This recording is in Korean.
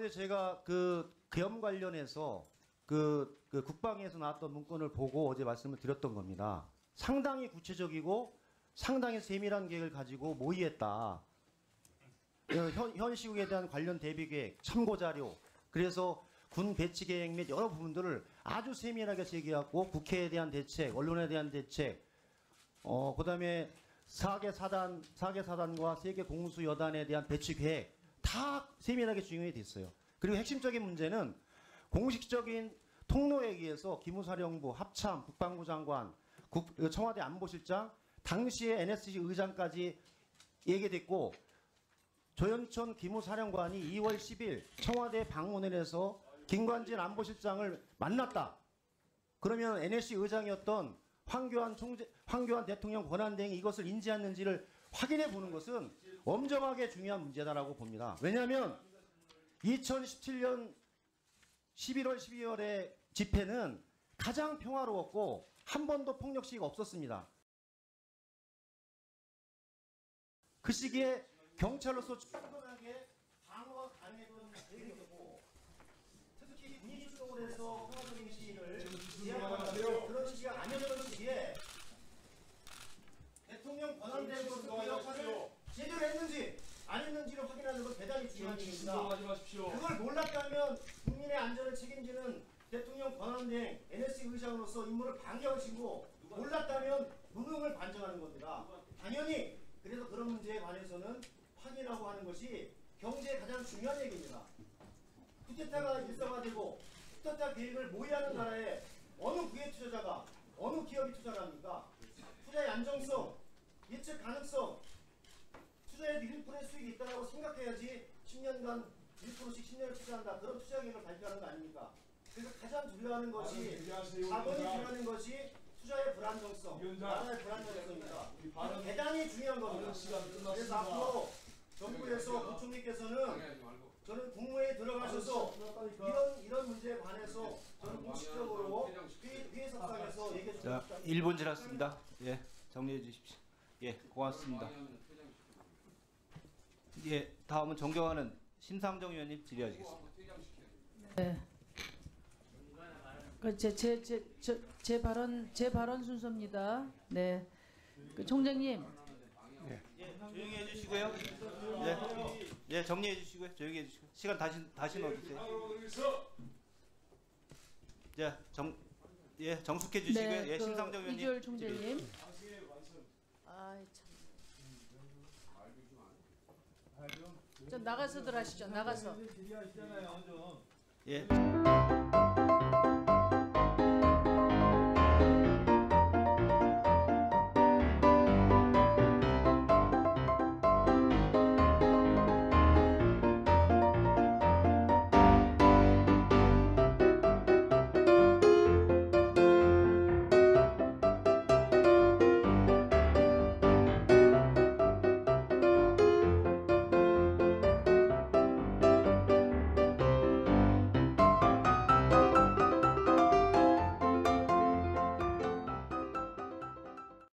어제 제가 그 계엄 관련해서 그 국방에서 나왔던 문건을 보고 어제 말씀을 드렸던 겁니다. 상당히 구체적이고 상당히 세밀한 계획을 가지고 모의했다. 현 시국에 대한 관련 대비 계획, 참고 자료, 그래서 군 배치 계획 및 여러 부분들을 아주 세밀하게 제기하고 국회에 대한 대책, 언론에 대한 대책, 그다음에 4개 사단과 3개 공수 여단에 대한 배치 계획 다 세밀하게 준용이 됐어요. 그리고 핵심적인 문제는 공식적인 통로에 의해서 기무사령부, 합참, 국방부 장관, 청와대 안보실장, 당시에 NSC 의장까지 얘기됐고 조현천 기무사령관이 2월 10일 청와대 방문을 해서 김관진 안보실장을 만났다. 그러면 NSC 의장이었던 황교안 대통령 권한대행이 이것을 인지했는지를 확인해 보는 것은 엄정하게 중요한 문제다라고 봅니다. 왜냐하면 2017년 11월, 12월의 집회는 가장 평화로웠고 한 번도 폭력 시위가 없었습니다. 그 시기에 경찰로서 충분하게 방어가 가능했던 계획이었고 특히 군이 출동을 해서 평화적인 시위를 제한하는 그런 시기가 아니었던 시기에 대통령 권한대행으로서 그 역할을 제대로 했는지 안 했는지를 확인하는 건 대단히 중요한 일입니다. 그걸 몰랐다면 국민의 안전을 책임지는 대통령 권한대행 NSC 의장으로서 임무를 방해하시고 몰랐다면 무능을 반증하는 겁니다. 당연히 그래서 그런 문제에 관해서는 확인하고 하는 것이 경제에 가장 중요한 얘기입니다. 쿠데타가 일상화되고 쿠데타 계획을 모의하는 나라에 어느 국외 투자자가 어느 기업이 투자를 합니까? 투자의 안정성, 예측 가능성, 투자에도 1%의 수익이 있다고 생각해야지 10년간 1%씩 10년을 투자한다. 그런 투자 계획을 발표하는 거 아닙니까? 그래서 가장 두려워하는 것이 자본이 두려워하는 것이 투자의 불안정성, 나라의 불안정성입니다. 대단히 중요한 겁니다. 그래서 앞으로 정부에서 부총리께서는 저는 국무회에 들어가셔서 이런 문제에 관해서 저는 공식적으로 회의석상에서 얘기해 주십시오. 자, 1분 지났습니다. 예, 정리해 주십시오. 예, 고맙습니다. 예, 다음은 존경하는 심상정 의원님 질의하시겠습니다. 네. 제 발언 순서입니다. 네. 총장님. 예, 조용히 해주시고요. 예, 정리해 주시고요. 조용히 해주시고 시간 다시 넣어주세요. 자, 정숙해 주시고요. 네, 예, 심상정 의원님. 이주열 총장님. 아, 참. 좀 나가서들 하시죠. 나가서. 예.